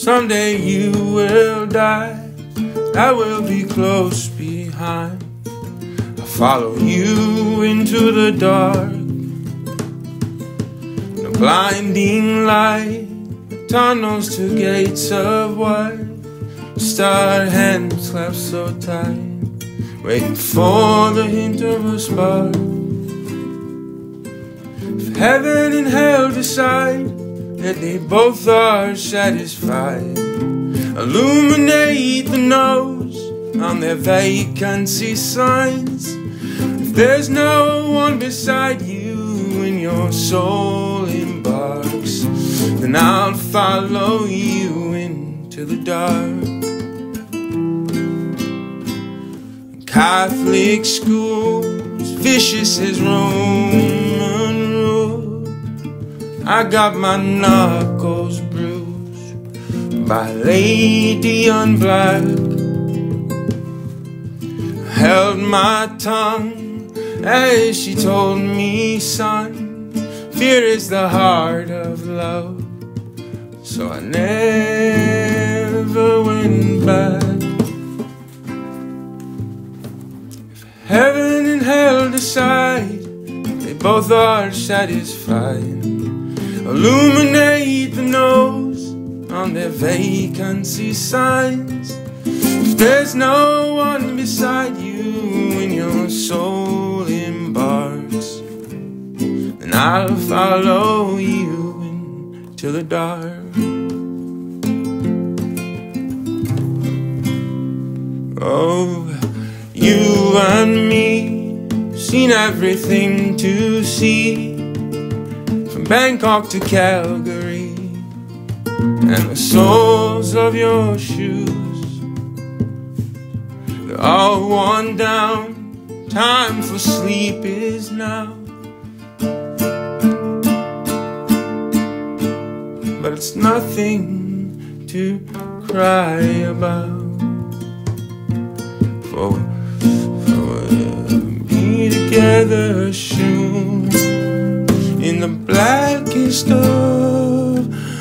Someday you will die, I will be close behind. I'll follow you into the dark. No blinding light, tunnels to gates of white. Starred hands clasped so tight, waiting for the hint of a spark. If heaven and hell decide that they both are satisfied, illuminate the nose on their vacancy signs. If there's no one beside you when your soul embarks, then I'll follow you into the dark. Catholic schools, vicious as Roman rule. I got my knuckles bruised by a lady on black. I held my tongue as she told me, son, fear is the heart of love. So I never went back. If heaven and hell decide they both are satisfied, illuminate the nose on their vacancy signs. If there's no one beside you when your soul embarks, then I'll follow you into the dark. Oh, you and me, seen everything to see, from Bangkok to Calgary, and the soles of your shoes, they're all worn down. Time for sleep is now, but it's nothing to cry about. For we'll be together soon in the blackest of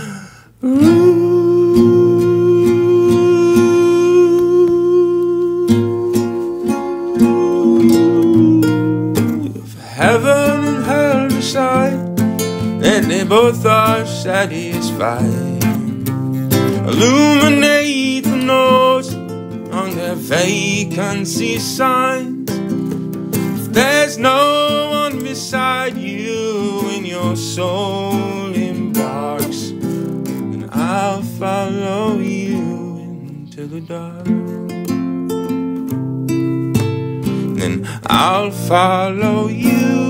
rooms. If heaven and hell decide that they both are satisfied, illuminate the nose on their vacancy signs. If there's no one beside you when your soul embarks, then I'll follow you into the dark. Then I'll follow you